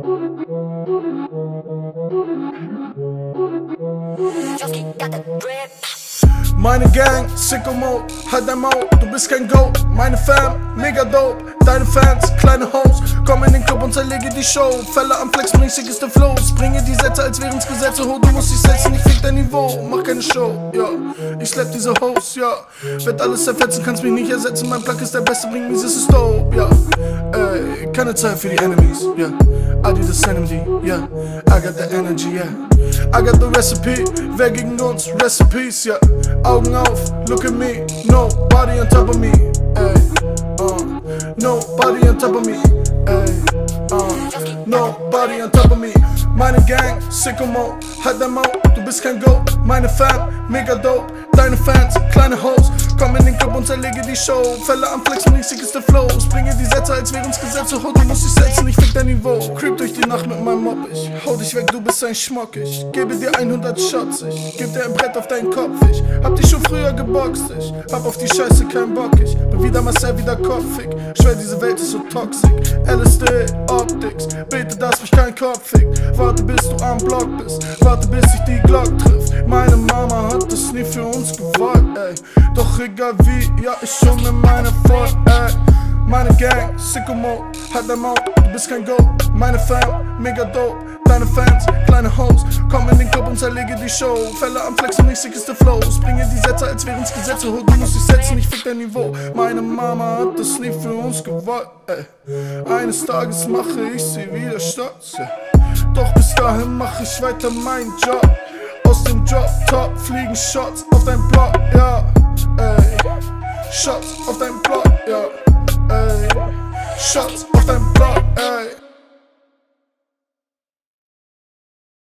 Meine Gang, Sicko Mode, halt dein Maul, du bist kein Goat. Meine Fam, mega dope, deine Fans, kleine Hoes. Komm in den Club und zerlege die Show. Fälle am Flex, bring sickeste Flows. Bringe die Sätze, als wären's Gesetze. Ho, du musst dich setzen, ich fick dein Niveau. Mach keine Show, ja, ich slap diese Hoes, ja. Werd alles zerfetzen, kannst mich nicht ersetzen. Mein Plug ist der Beste, bring Mises ist dope, ja. Ey, keine Zeit für die Enemies, ja. I do the enemy, yeah. I got the energy, yeah. I got the recipe, wer gegen uns, recipes, ja. Augen auf, look at me, nobody on top of me, ey, nobody on top of me, ey, nobody on top of me. Meine Gang, Sicko Mode, halt dein Maul, du bist kein Goat. Meine Fam, mega dope, deine Fans, kleine Hoes. Komm in den Club und zerlege die Show. Fälle am Flex und die sickeste Flows. Bringe die Sätze, als wären's Gesetze. Ho, du musst dich setzen, ich fick dein Niveau. Creep durch die Nacht mit meinem Mob, ich hau dich weg, du bist ein Schmock. Ich gebe dir 100 Shots, ich geb dir ein Brett auf deinen Kopf. Ich hab dich schon früher geboxt, ich hab auf die Scheiße keinen Bock. Ich bin wieder Marcel, wieder kopfig. Schwör, diese Welt ist so toxisch. LSD, Optics, bete, dass mich kein Kopf fickt. Warte, bis du am Block bist, warte, bis sich die Glock trifft. Meine Mama hat es nie für uns gewollt, ey. Doch egal wie, ja, ich schon mit meiner voll, ey. Meine Gang, Sicko Mode, halt dein Maul, du bist kein Goat. Meine Fam, mega dope, deine Fans, kleine Hoes. Komm in den Club und zerlege die Show. Fälle am Flex und nicht sickeste Flows. Bringe die Sätze, als wären's Gesetze. Ho, du musst dich setzen, ich fick dein Niveau. Meine Mama hat das nie für uns gewollt, ey. Eines Tages mache ich sie wieder stolz, yeah. Doch bis dahin mach ich weiter meinen Job. Aus dem Drop Top fliegen Shots auf dein Block, ja, ey. Shots auf dein Block, ja, ey. Shots auf dein Block, ey.